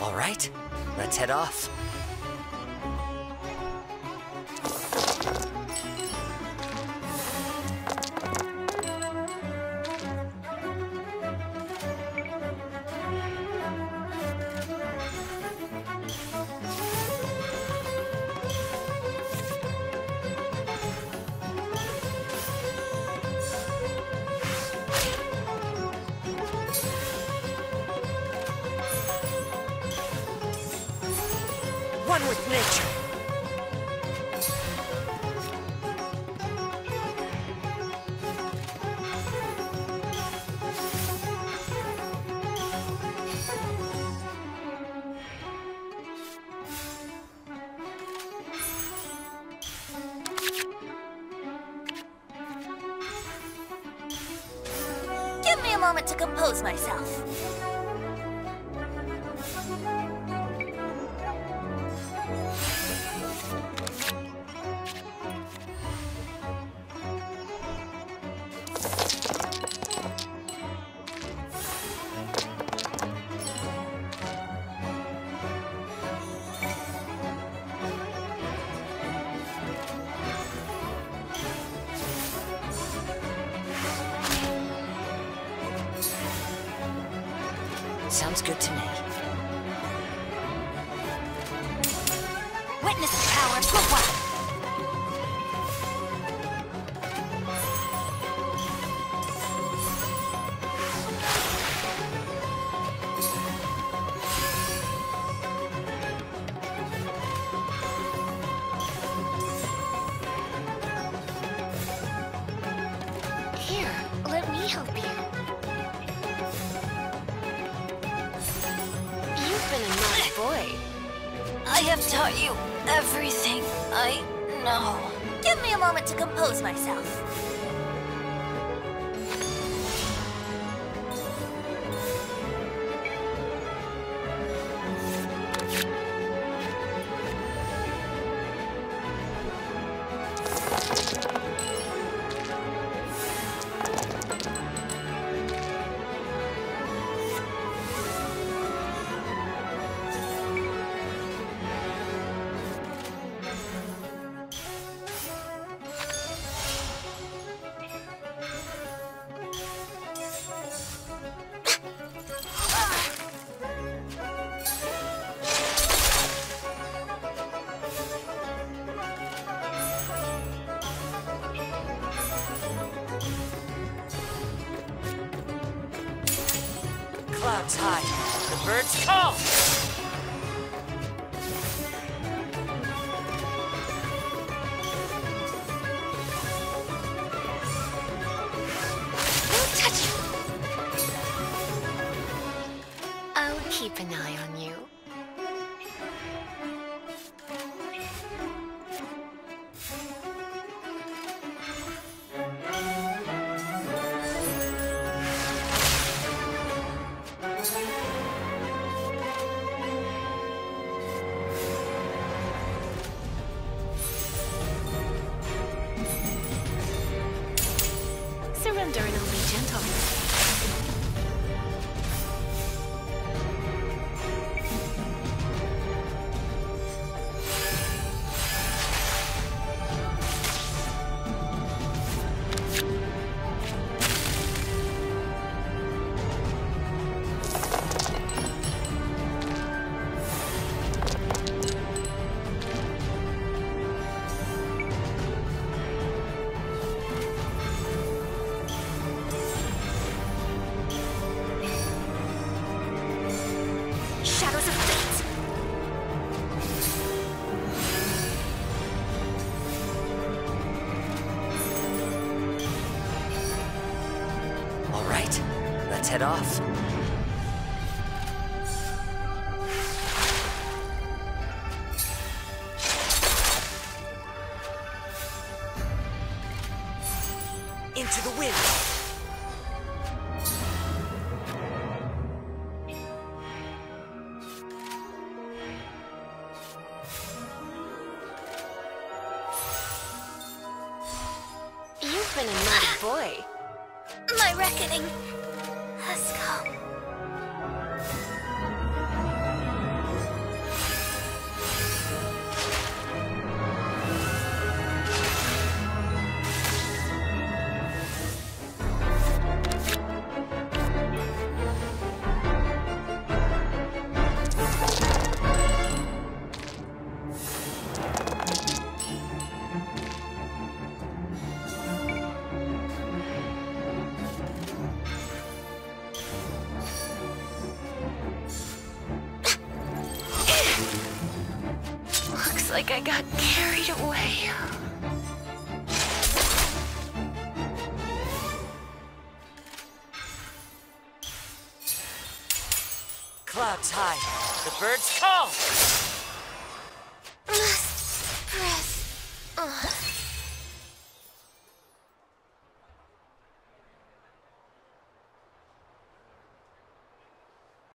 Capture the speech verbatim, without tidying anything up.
All right, let's head off. One with nature. Give me a moment to compose myself. Sounds good to me. Witness the power of good work. Here, let me help you. You've been a naughty boy. I have taught you everything I know. Give me a moment to compose myself. Clouds high, the birds call! Don't touch it! I'll keep an eye on you. Surrender and only gentle. Shadows of fate! All right, let's head off. Into the wind! You've been a naughty boy. My reckoning has come. like I got carried away. Clouds high. The birds call!